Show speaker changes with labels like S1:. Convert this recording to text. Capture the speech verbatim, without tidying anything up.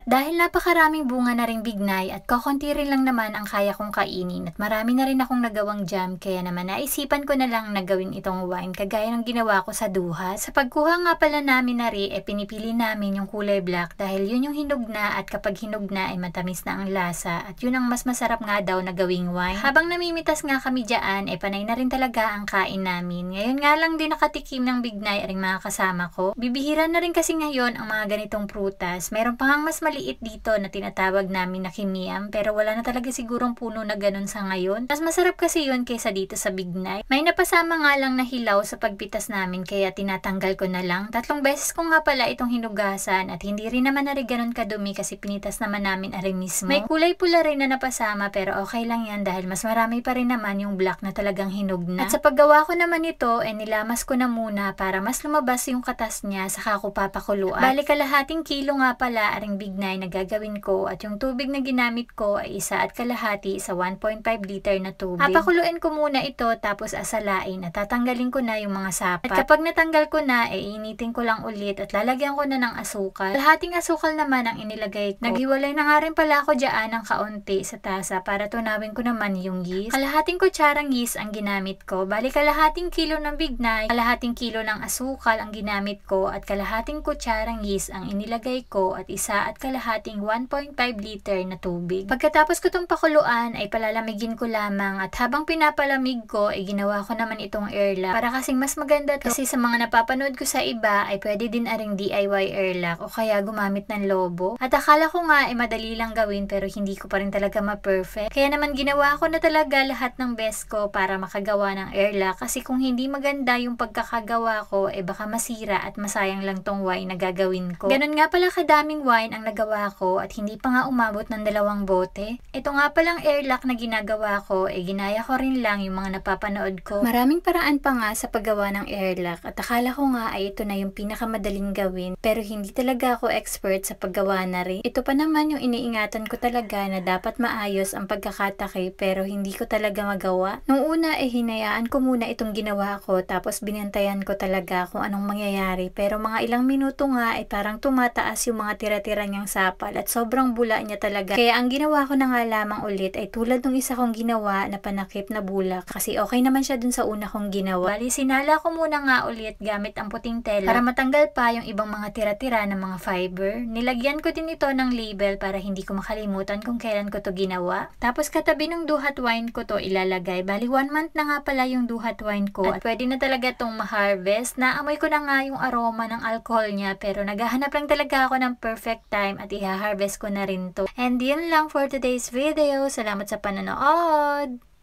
S1: Dahil napakaraming bunga na ring bignay at kokonti rin lang naman ang kaya kong kainin at marami na rin akong nagawang jam, kaya naman naisipan ko na lang na gawin itong wine kagaya ng ginawa ko sa duha. Sa pagkuha nga pala namin na rin, e pinipili namin yung kulay black dahil yun yung hinog na, at kapag hinog na ay matamis na ang lasa at yun ang mas masarap nga daw na gawing wine. Habang namimitas nga kami dyan, e panay na rin talaga ang kain namin. Ngayon nga lang din nakatikim ng bignay aring mga kasama ko. Bibihira na rin kasi ngayon ang mga ganitong prutas. Meron pa ngang mas maliit dito na tinatawag namin na kimiam, pero wala na talaga sigurong puno na ganun sa ngayon. Mas masarap kasi yun kaysa dito sa bignay. May napasama nga lang na hilaw sa pagpitas namin kaya tinatanggal ko na lang. Tatlong beses ko nga pala itong hinugasan at hindi rin naman na rin ganun kadumi kasi pinitas naman namin ari mismo. May kulay pula rin na napasama pero okay lang yan dahil mas marami pa rin naman yung black na talagang hinog na. At sa paggawa ko naman ito, eh nilamas ko na muna para mas lumabas yung katas niya, saka ko papakuluan. Bali kalahating kilo nga pala aring bignay na gagawin ko at yung tubig na ginamit ko ay isa at kalahati sa one point five liter na tubig. Papakuluin ko muna ito tapos asalain at tatanggalin ko na yung mga sapat. At kapag natanggal ko na, eh initin ko lang ulit at lalagyan ko na ng asukal. Kalahating asukal naman ang inilagay ko. Naghiwalay na nga rin pala ako dyan ng kaunti sa tasa para tunawin ko naman yung yeast. Kalahating kutsarang yeast ang ginamit ko. Bali kalahating kilo ng bignay, kalahating kilo ng asukal ang ginamit ko at kalahating kutsarang yeast ang inilagay ko at isa at kalahating one point five liter na tubig. Pagkatapos ko itong pakuluan ay palalamigin ko lamang at habang pinapalamig ko ay ginawa ko naman itong airlock para kasing mas maganda to, kasi sa mga napapanood ko sa iba ay pwede din aring D I Y airlock o kaya gumamit ng lobo. At akala ko nga ay madali lang gawin pero hindi ko pa rin talaga ma-perfect. Kaya naman ginawa ko na talaga lahat ng best ko para makagawa ng airlock, kasi kung hindi maganda yung pagkakagawa ko eh baka masira at masayang lang tong wine na gagawin ko. Ganun nga pala kadaming wine ang nagawa ko at hindi pa nga umabot ng dalawang bote. Ito nga palang airlock na ginagawa ko eh ginaya ko rin lang yung mga napapanood ko. Maraming paraan pa nga sa paggawa ng airlock at akala ko nga ay ito na yung pinakamadaling gawin pero hindi talaga ako expert sa paggawa na rin. Ito pa naman yung iniingatan ko talaga na dapat maayos ang pagkakatake pero hindi ko talaga magawa. Nung una eh hinayaan ko muna itong ginawa ko tapos binantayan ko talaga kung anong mangyayari, pero mga ilang minuto nga ay parang tumataas yung mga tira-tira niyang sapal at sobrang bula niya talaga. Kaya ang ginawa ko na nga lamang ulit ay tulad ng isa kong ginawa na panakip na bulak kasi okay naman siya dun sa una kong ginawa. Bali sinala ko muna nga ulit gamit ang puting tela para matanggal pa yung ibang mga tira-tira ng mga fiber. Nilagyan ko din ito ng label para hindi ko makalimutan kung kailan ko to ginawa. Tapos katabi ng duhat wine ko to ilalagay. Bali one month na nga pala yung duhat wine ko at pwede na talaga tong ma-harvest. Naamoy ko na nga yung aroma ng alcohol niya pero naghahanap lang talaga ako ng perfect time at i-harvest ko na rin to. And yun lang for today's video. Salamat sa panonood!